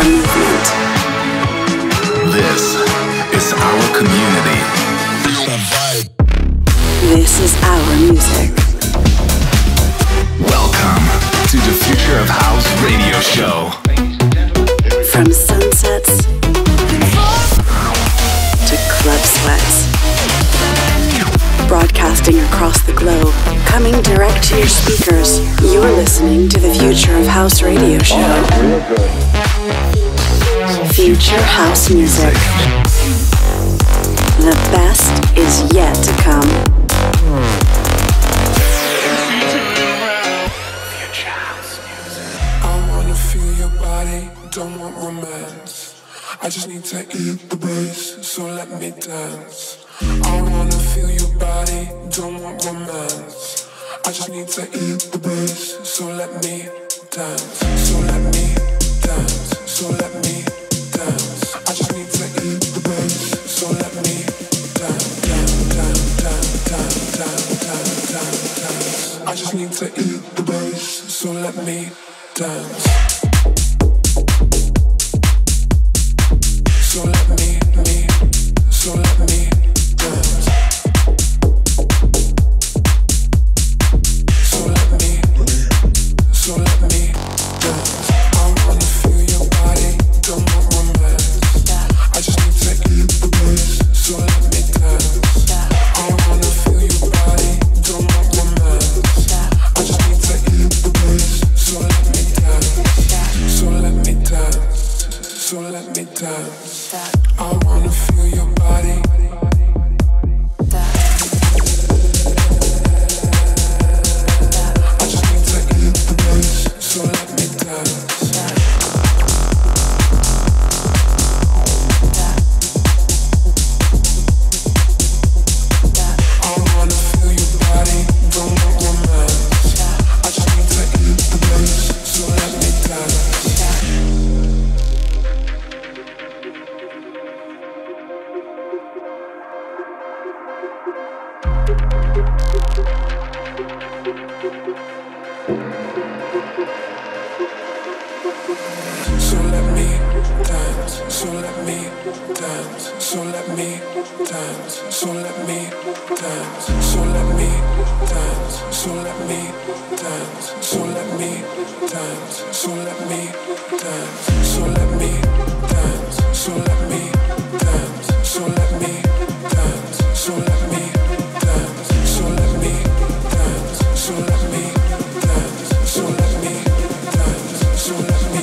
our movement. This is our community. This is our music. Welcome to the Future of House radio show. From sunsets to club sweats. Broadcasting across the globe, coming direct to your speakers, you're listening to the Future of House radio show. Future House music. The best is yet to come. I wanna feel your body, don't want romance. I just need to eat the bass, so let me dance. I wanna feel your body, don't want romance. I just need to eat the bass, so let me dance. So let me dance, so let me dance. I just need to eat the bass, so let me dance, dance, dance, dance, dance, dance, dance, dance. I just need to eat the bass, so let me dance. So let me so let me dance. So let me dance. I wanna feel your body, don't want romance. I just need to eat the bass, so let me dance. I wanna feel your body, don't want romance. I just need to eat the bass, so let me dance. So let me dance. So let me dance. I wanna feel your body. I just need to eat the bass, so let me dance. I wanna feel your body, don't want romance. I just need to eat the bass, so let me dance. So let me dance, so let me dance, so let me dance, so let me dance, so let me dance, so let me dance, so let me dance, so let me dance, so let me dance, so let me dance, so let me dance, so let me dance, so let me dance, so let me dance, so let me dance, so let me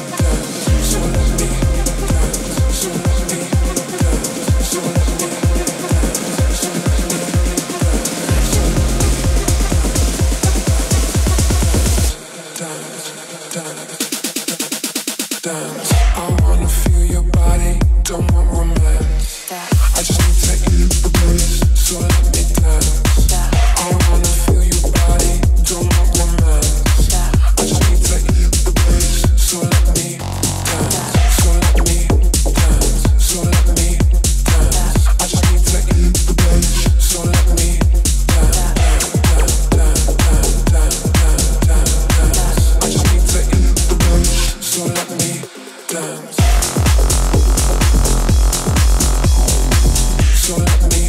dance. I wanna feel your body, don't want romance. I just need to eat the bass, so let me dance. I wanna feel your body, don't want romance. I just need to eat the bass, so let me dance. So let me dance, so let me dance. I just need to eat the bass, so let me dance. I just need to eat the bass, so let me dance. So let me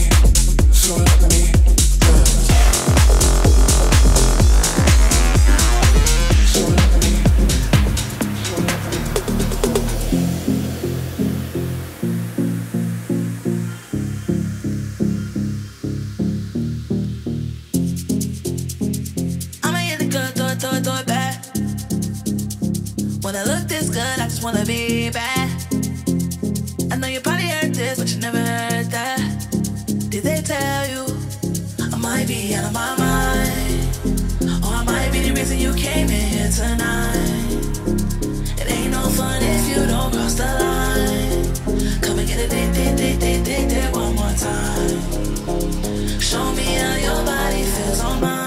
throw it back. When I look this good, I just wanna be bad. I know you probably heard this, but you never heard that. Did they tell you I might be out of my mind? Or I might be the reason you came in here tonight. It ain't no fun if you don't cross the line. Come and get a date one more time. Show me how your body feels on mine.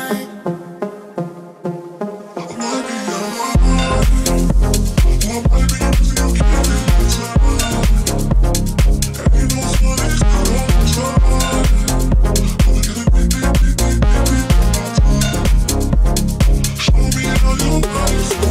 Show me how your body feels.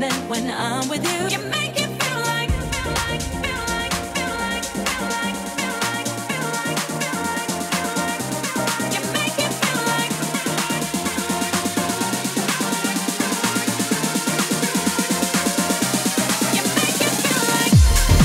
feeling when I'm with you. You make it feel like, feel like, feel like, feel like, feel like, feel like, feel like, feel like, feel like, feel like. You make it feel like. You make it feel like.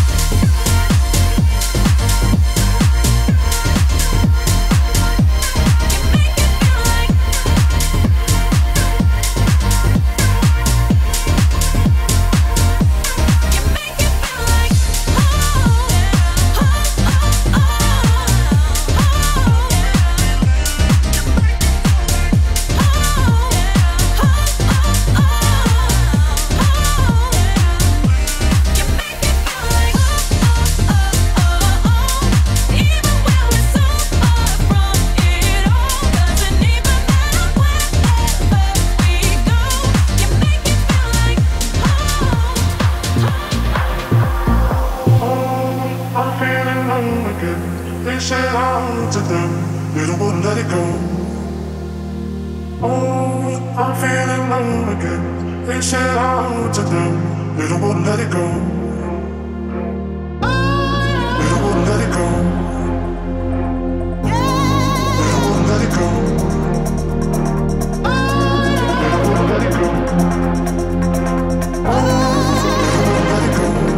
They said out to them, they don't wanna let it go. Oh, I'm feeling low again. They said out to them, they don't wanna let it go. They don't wanna let it go. They don't wanna let it go. They don't wanna let it go. They don't wanna let it go.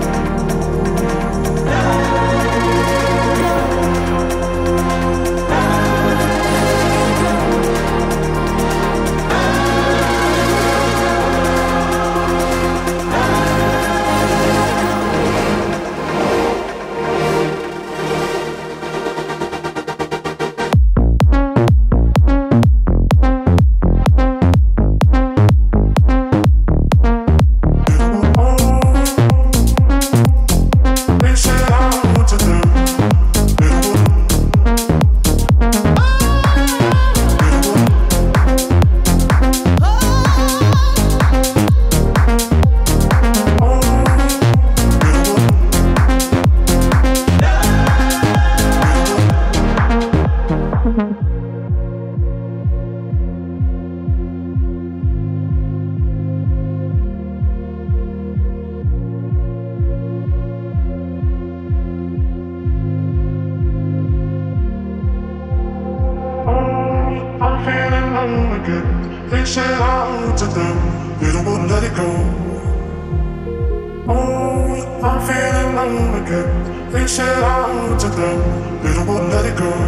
They said out to them, they don't wanna let it go. Oh, I'm feeling low again. They said out to them, they don't wanna let it go.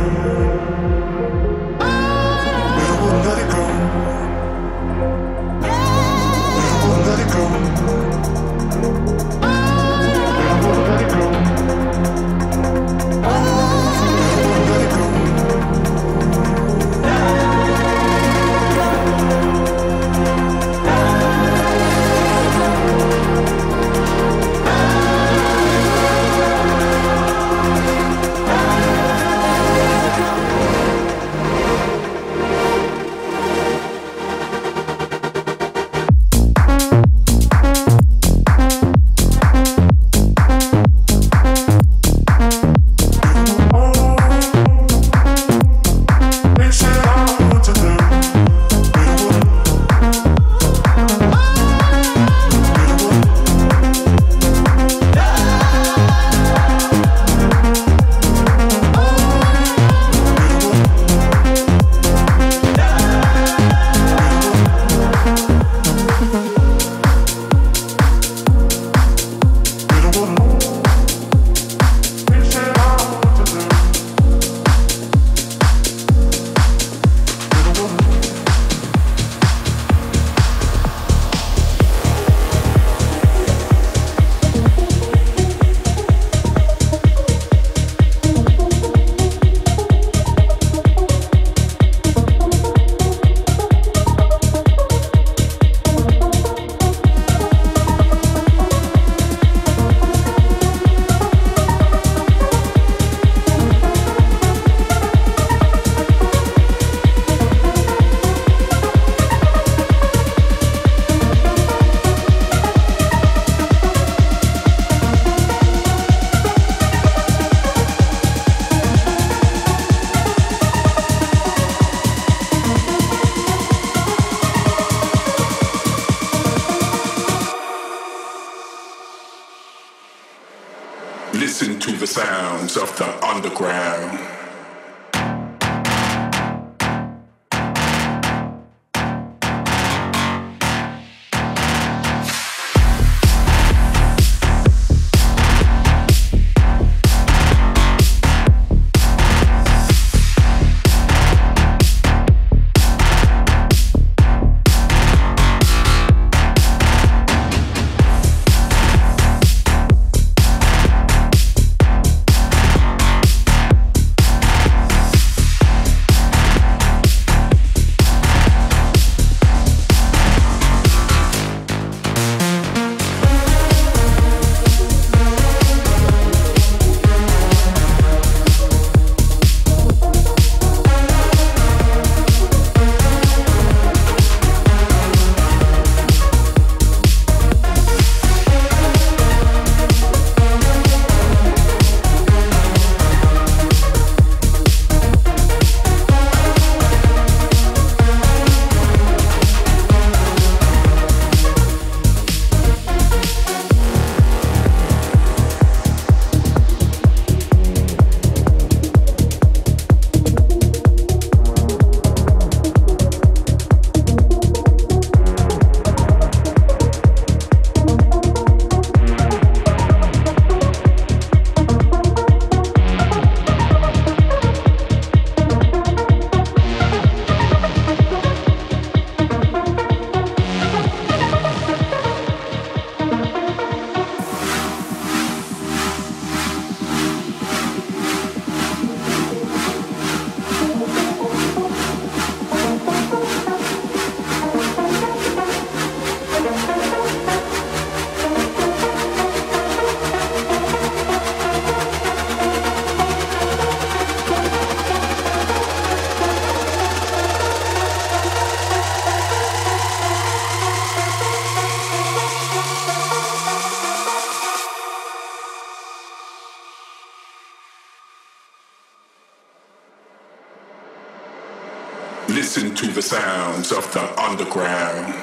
They don't wanna let it go. They don't wanna let it go. They don't wanna let it go. They don't wanna let it go. Listen to the sounds of the underground. Listen to the sounds of the underground.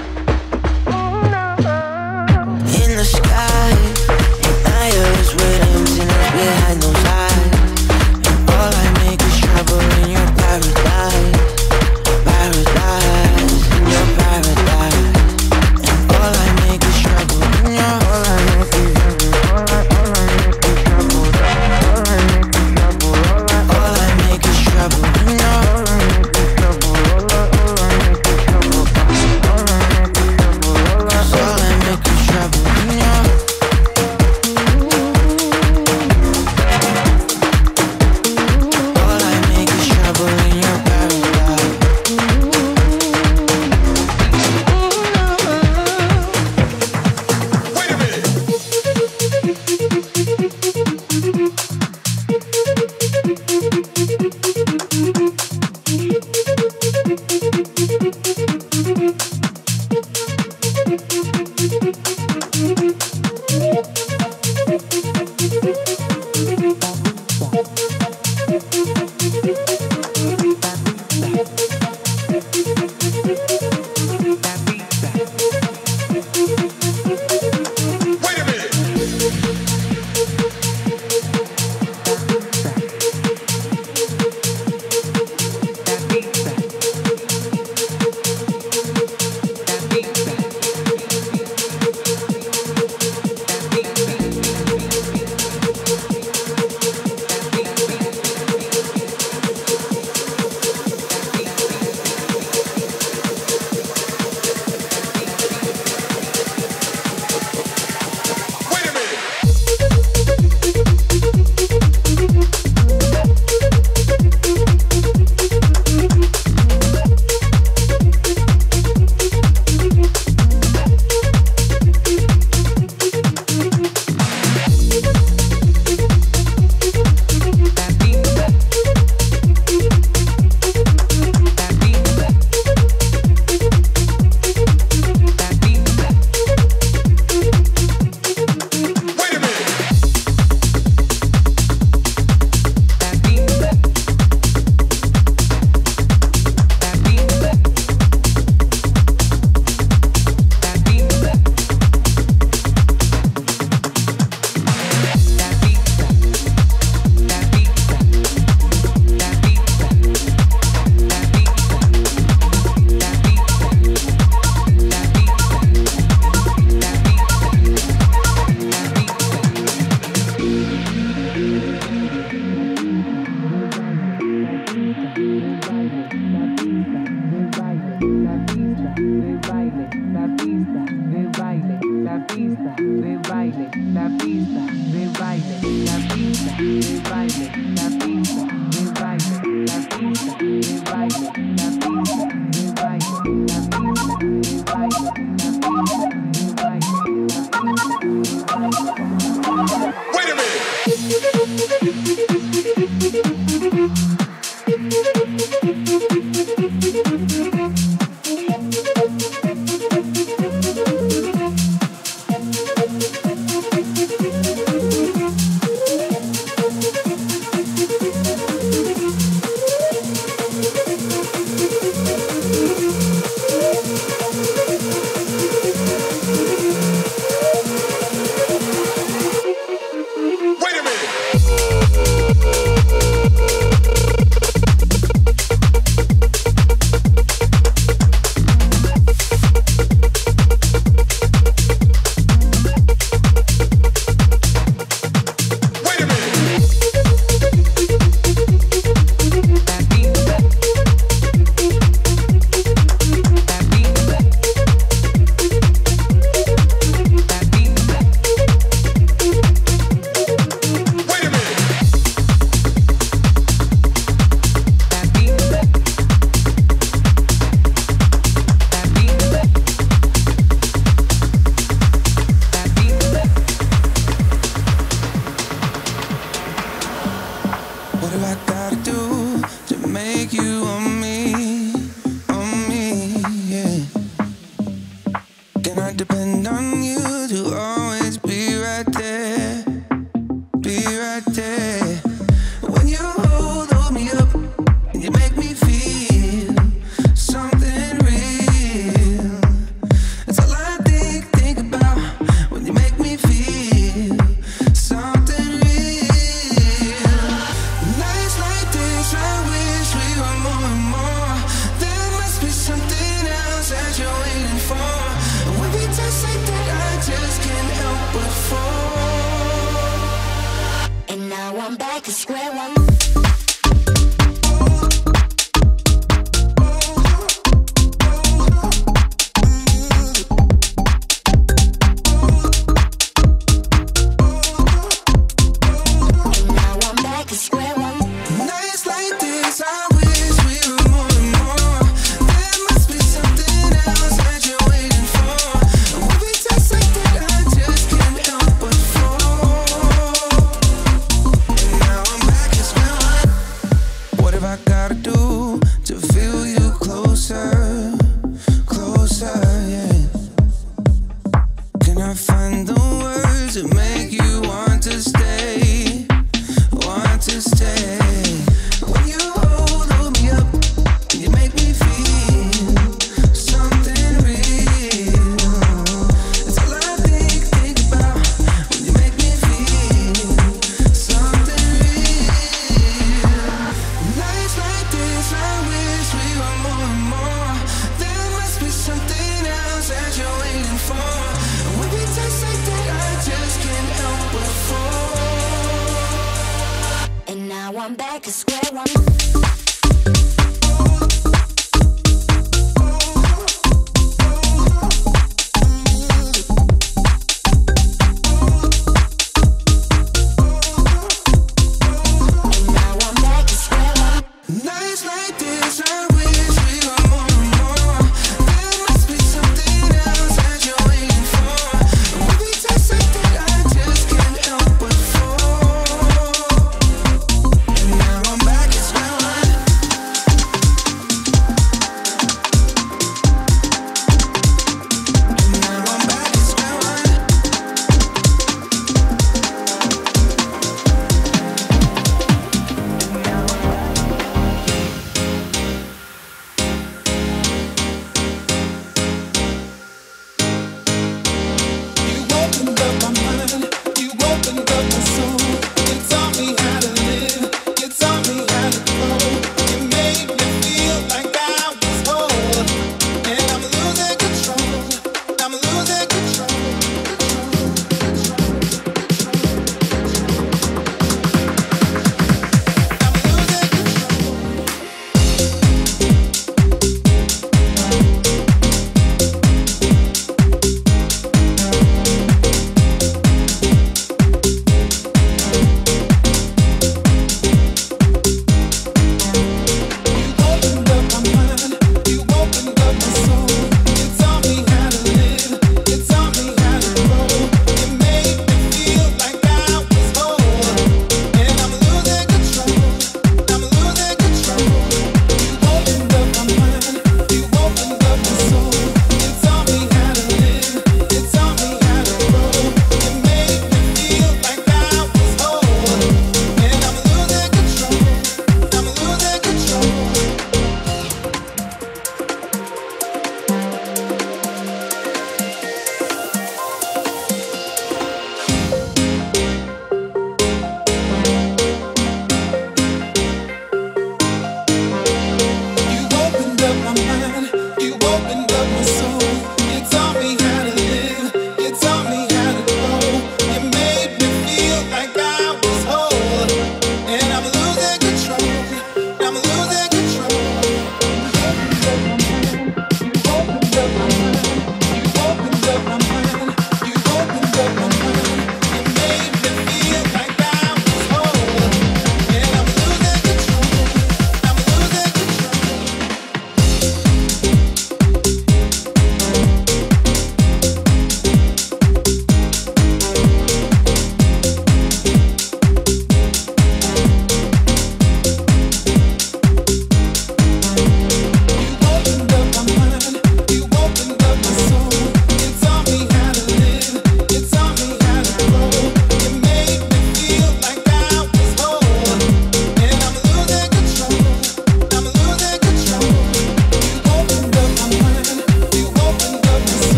In the sky, in my eyes, with find the words that make you want to stay, want to stay. When you hold me up, you make me feel something real. It's all I think about when you make me feel something real. Nights like this, I wish we were more and more. There must be something else that you're waiting for. When we touch like that, I just can't help but fall. And now I'm back to square one. Nights like this, I wish we were more and more. There must be something else that you're waiting for. When we touch like that, I just can't help but fall. And now I'm back at square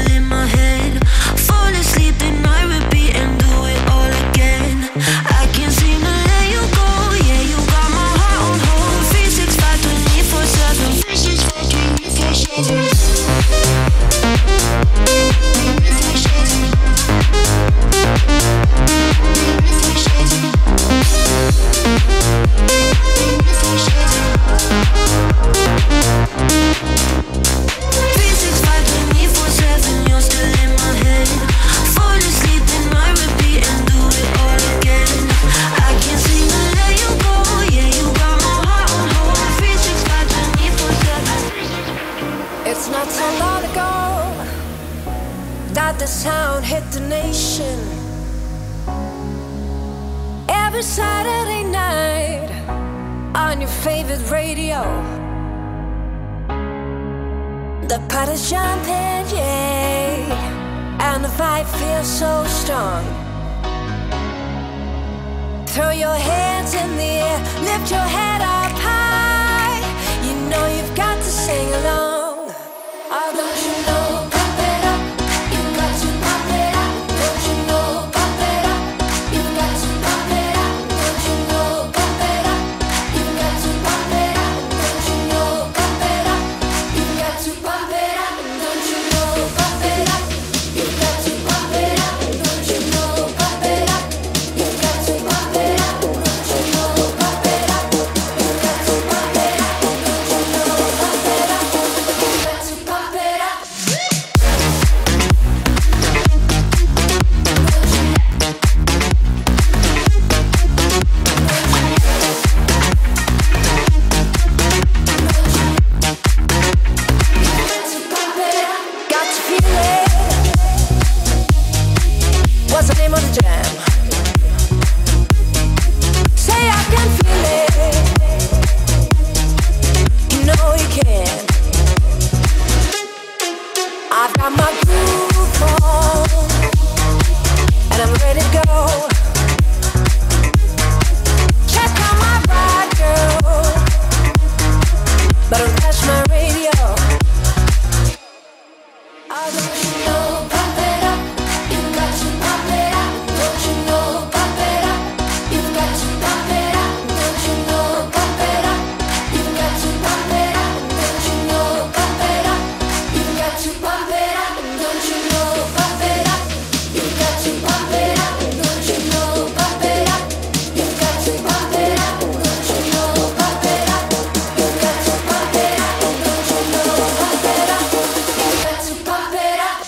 still in my head. Fall asleep then I repeat and do it all again. I can't seem to let you go. Yeah, you got my heart on hold. 365 24/7. 365 24/7, you're still in my head. Fall asleep and I repeat and do it all again. I can't seem to let you go. Yeah, you got my heart on hold. 365 24/7. It's not so long ago that the sound hit the nation. Every Saturday night on your favorite radio. The party's jumping, yeah, and the vibe feels so strong. Throw your hands in the air, lift your head up high. You know you've got to sing along. Oh, don't you know? Pump it up, you've got to pump it up. Don't you know? Pump it up, you've got to pump it up. Don't you know? Pump it up, you've got to pump it up. Don't you know? Pump it up, you've got to pump it up. Don't you know? Pump it up, you've got to pump it up. Don't you know? Pump it up, you've got to pump it up. Don't you know? Pump it up, you've got to pump it up. Don't you know? Pump it up, you've got to pump it up. Got to feel it. What's the name of the jam? Say I can feel it. You know you can. I've got my groove on, and I'm ready to go. Check out my ride, girl, but don't touch my radio. Oh, don't you know? Pump it up, you've got to pump it up. Don't you know? Pump it up, you've got to pump it up. Don't you know? Pump it up, you've got to pump it up. Don't you know? Pump it up, you've got to pump it up. Don't you know? Pump it up, you've got to pump it up. Don't you know? Pump it up, you've got to pump it up. Don't you know? Pump it up, you've got to pump it up. Don't you know? Pump it up, you've got to pump it up.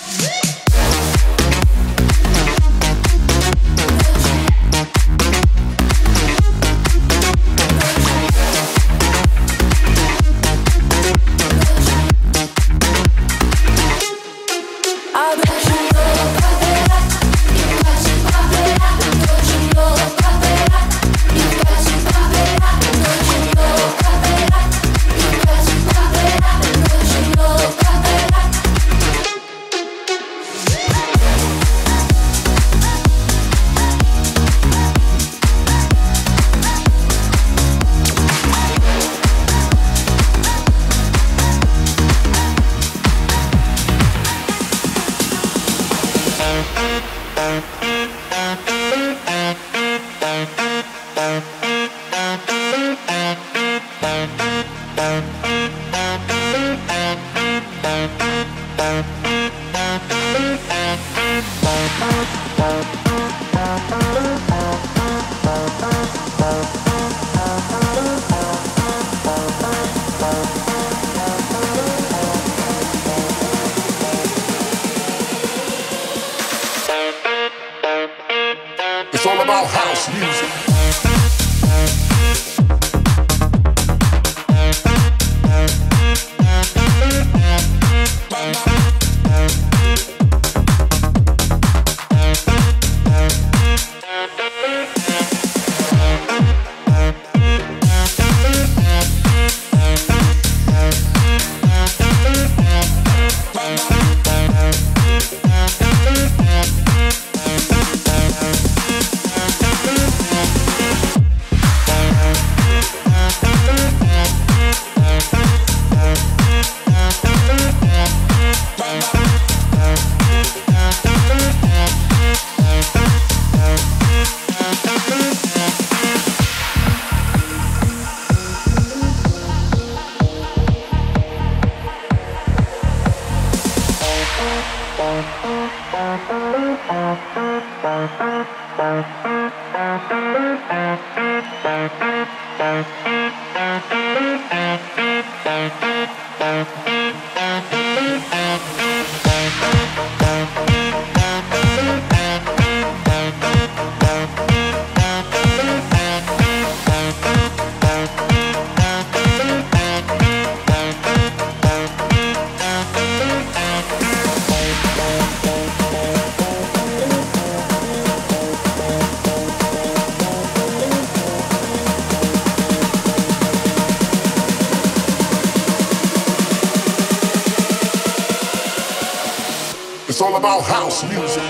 Oh, don't you know? Pump it up, you've got to pump it up. Don't you know? Pump it up, you've got to pump it up. Don't you know? Pump it up, you've got to pump it up. Don't you know? Pump it up. It's all about house music. It's all about house music.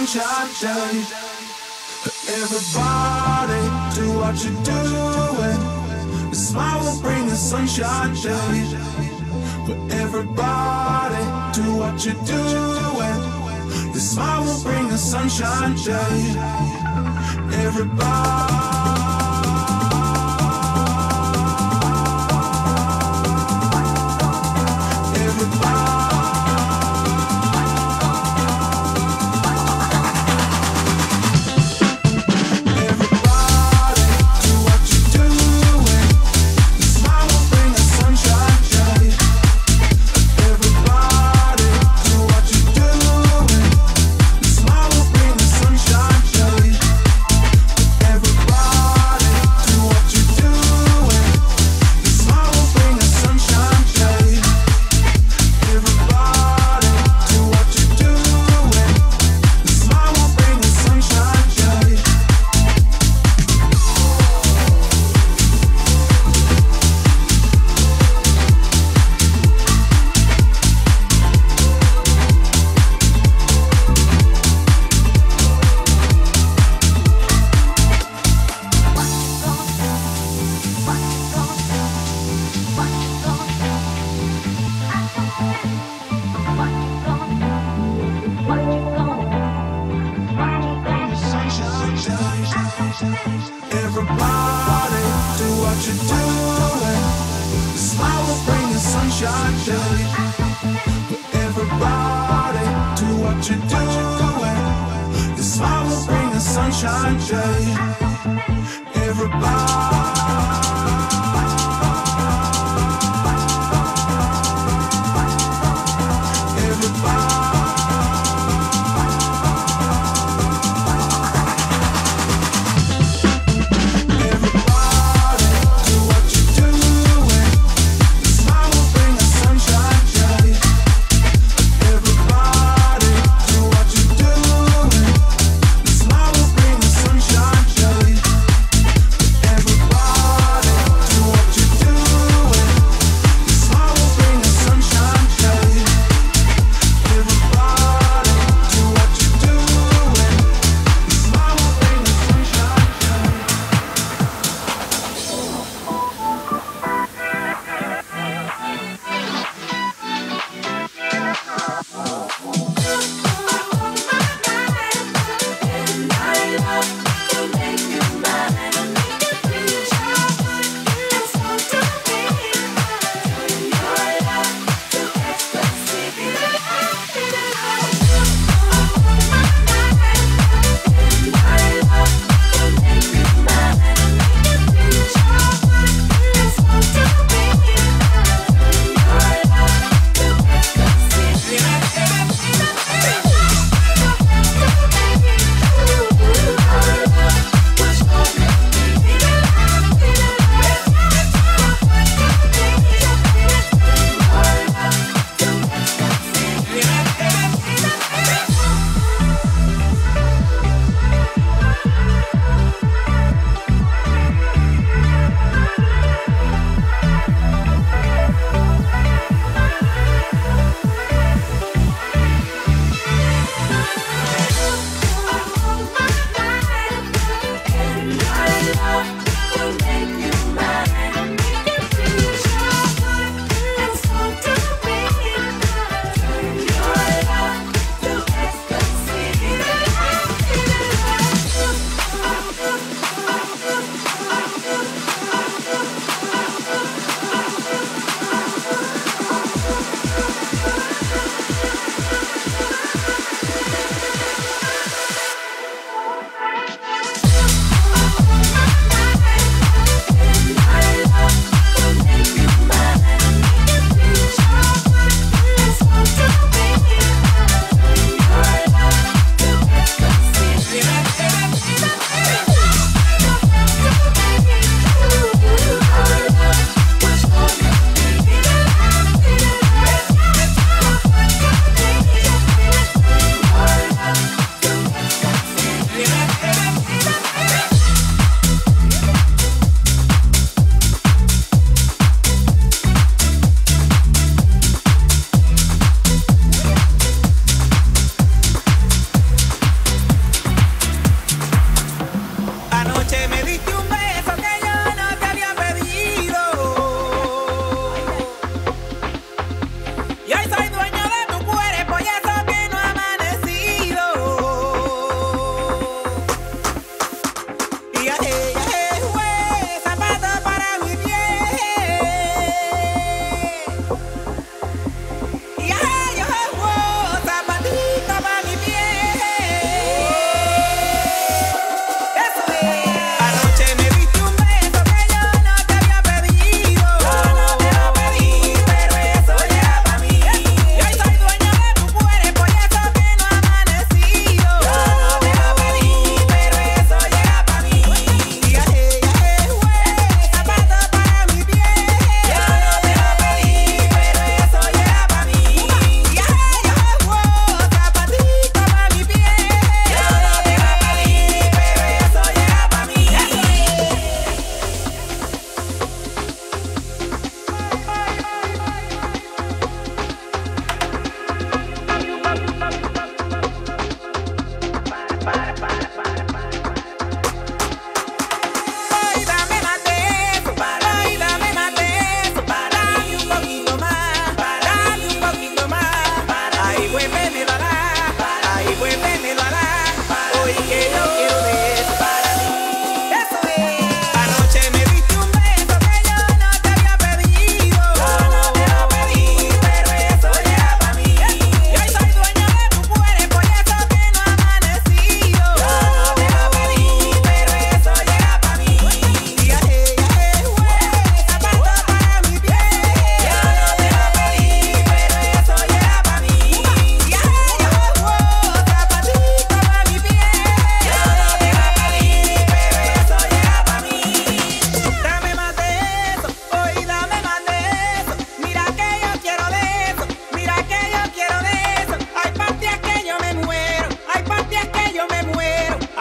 sunshine day. Everybody do what you're doing. The smile will bring the sunshine day. But everybody do what you're doing. The smile will bring the sunshine day. Everybody. Everybody do what you're doing. The smile will bring the sunshine day. But everybody do what you're doing. The smile will bring the sunshine day. Everybody.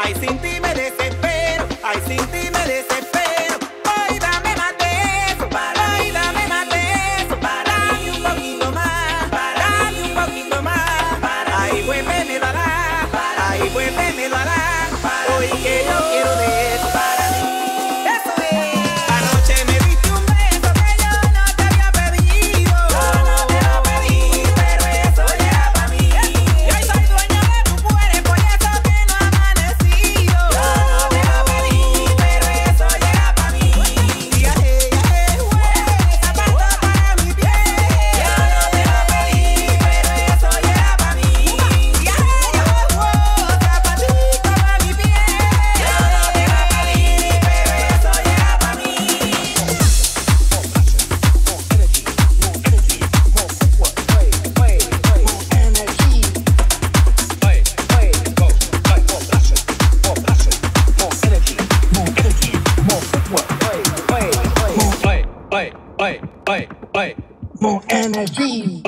Ay, sin ti me desespero, ay, sin ti me desespero. Ay, dame más de eso, ay, dame más de eso. Dame un poquito más, dame un poquito más. Ay, vuélvemelo a dar, ay, vuélvemelo a dar. Hoy que yo quiero de eso para mí. Eso es. Anoche me diste un beso que yo no te había pedido. Yo no te lo pedí, pero eso ya para mí. Y hoy soy dueño de tu cuerpo y eso que no ha amanecido. Yo no te lo pedí, pero eso ya para mí. Viaje, zapato para mi pie. Yo no te lo pedí, pero eso ya para mí. Viaje, zapatito para mi pie. Yo no te lo pedí, pero eso ya para mí. More energy.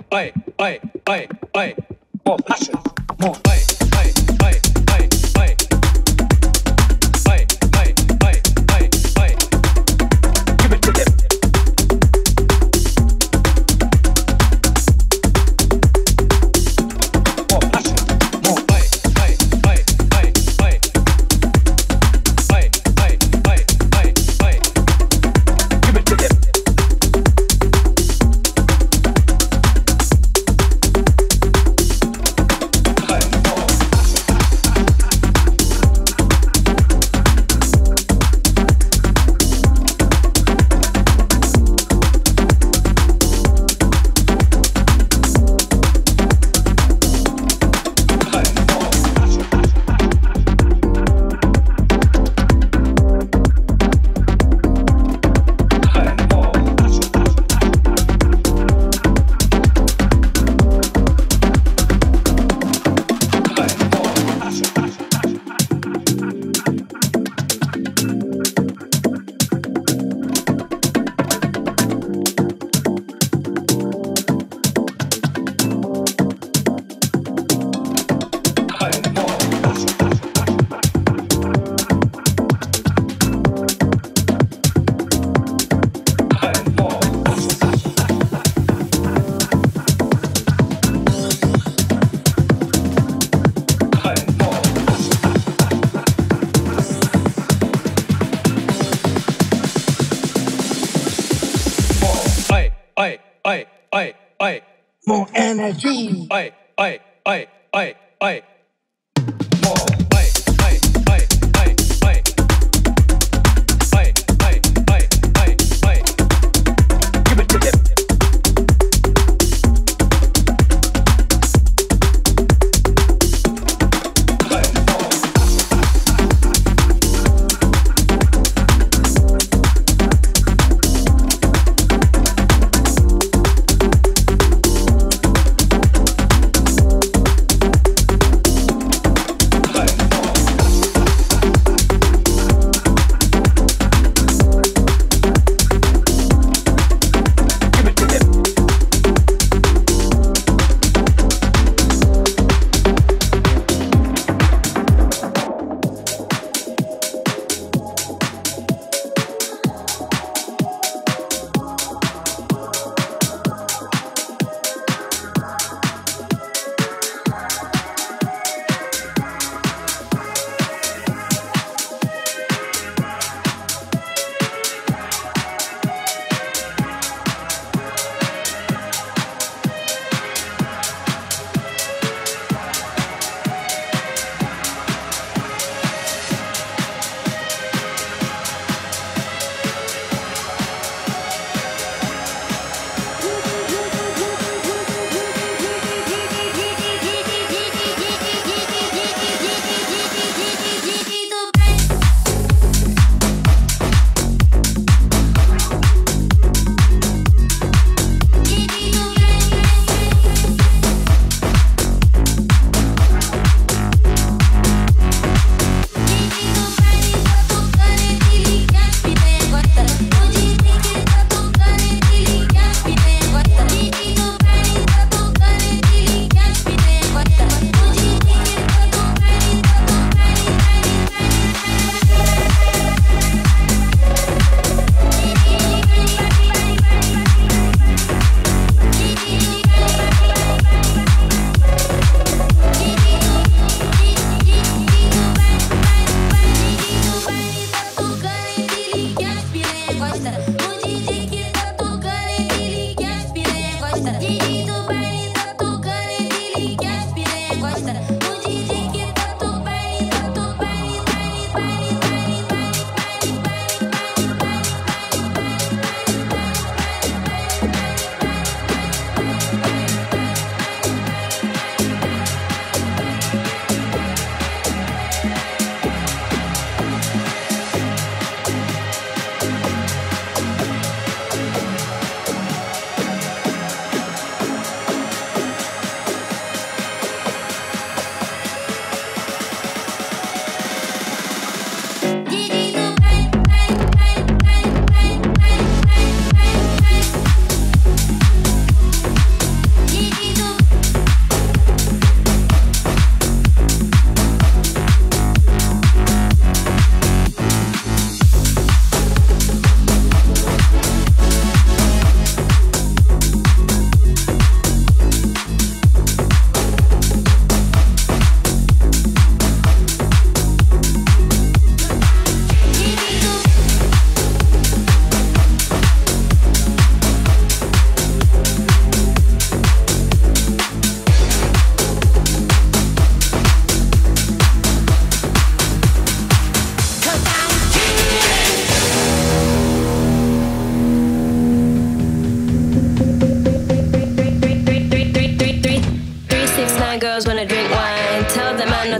More passion. More. Give it to them. More passion. More. Give it to them. More energy. Give it to them.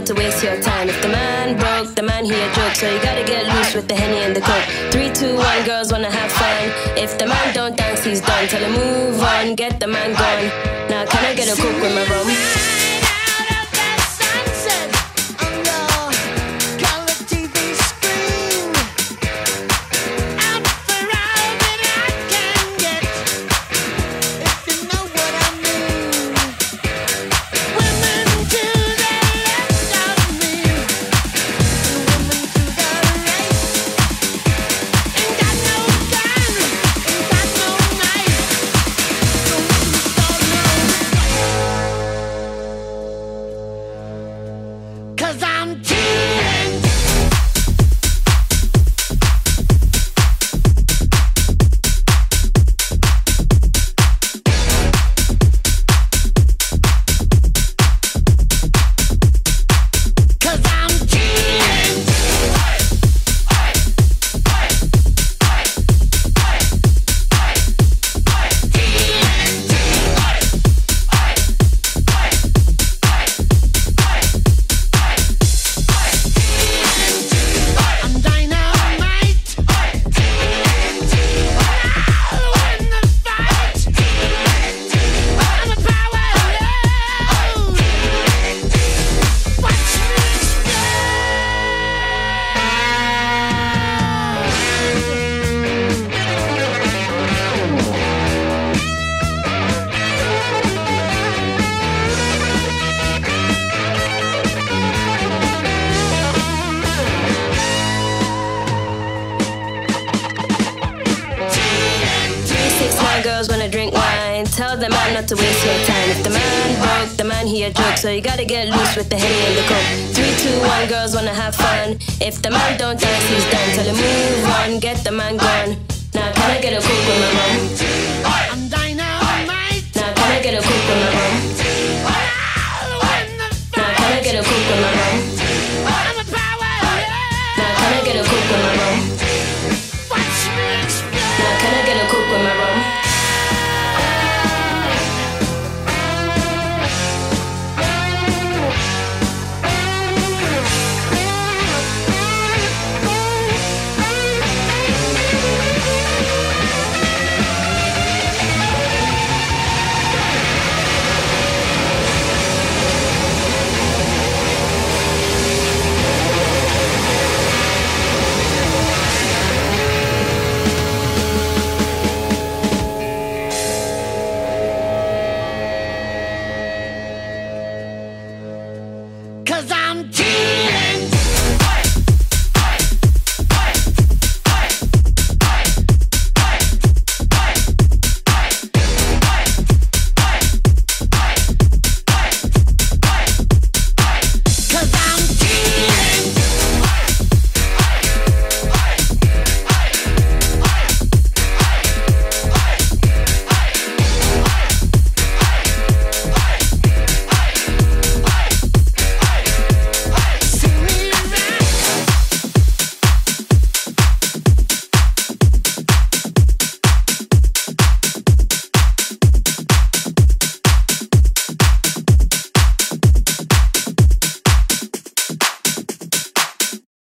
not to waste your time. If the man broke, the man he a joke, so you gotta get loose with the Henny and the Coke. 3, 2, 1, girls wanna have fun. If the man don't dance, he's done. Tell him move on, get the man gone. Now can I get a Coke with my rum? To waste your time. If the man broke, the man he a joke, so you gotta get loose with the Henny and the Coke. 3, 2, 1, girls wanna have fun. If the man don't dance, he's done. Tell him move on, get the man gone. Now can I get a Coke with my mom? I'm dynamite. Now can I get a Coke with my mom?